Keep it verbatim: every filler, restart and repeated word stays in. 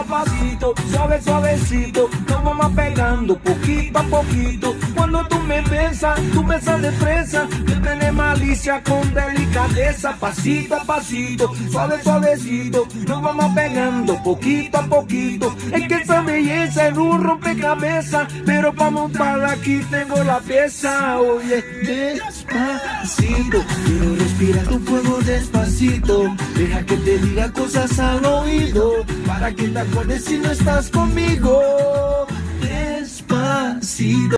a pasito, suave, suavecito, nos vamos pegando poquito a poquito. Cuando tú me besas, tú besas de fresa, que tiene malicia con delicadeza. Pasito a pasito, suave, suavecito, nos vamos pegando poquito a poquito. Es que esa belleza es un rompecabezas, pero para montarla aquí tengo la pieza. Oye, despacito, quiero respirar tu fuego despacito. Deja que te diga cosas al oído, para que te acuerdes si no estás conmigo. Despacito.